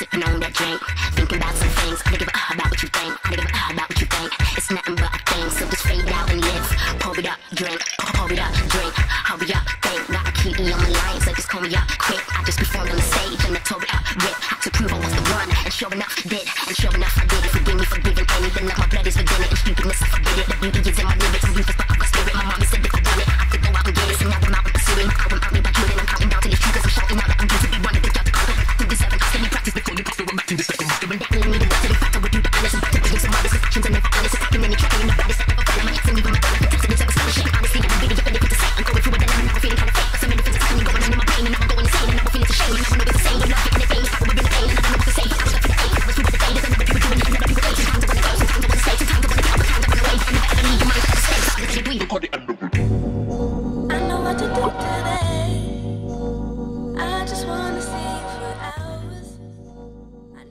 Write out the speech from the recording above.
sipping on that drink, thinking about some things. I don't give a about what you think. I don't give a about what you think. It's nothing but a thing. So just fade out and live. Pour it up, drink. Pour it up, drink. Hurry up, think. Got a cutie on my line, so just call me up quick. I just performed on the stage and I tore it up, rip. Had to prove I was the one, and sure enough did. And sure enough I did it. Forgive me for giving anything. Like my blood is within it, and stupidness I forbid it. The beauty is in my lyrics. I'm ruthless, but I've got spirit. My mama said if I want it, I could go out and get it. So now I'm out with pursuing my album. Out me by killing. I'm counting down to these triggers. I'm shouting out that I'm due to be one. Think y'all to conquer. Through this heaven, steady practice before you prosper. I'm acting this like a monster. And that means me the best of the factor. With you the honest. I'm back to bring some modest actions. And never honest. Attacking any track. And the baddest. I never follow my hits. And even my thought. The tips and it's astonishing. Honestly, I'm really up and if it's a sight. I'm going through it and I'm feeling kind of fake. So many things are happening going on in my brain. And I'm going insane. And I'm feeling it's a shame. And I know it's the same. But love getting it pain. It's like we're in the pain. And I don't know what to say. I was up for the ache. I was through with the day. There's another people doing it. Never people wait. Sometimes I wanna go. Sometimes I wanna stay. Sometimes I wanna get out. Sometimes I wanna wait. I never ever leave your mind to stay. So I let it breathe.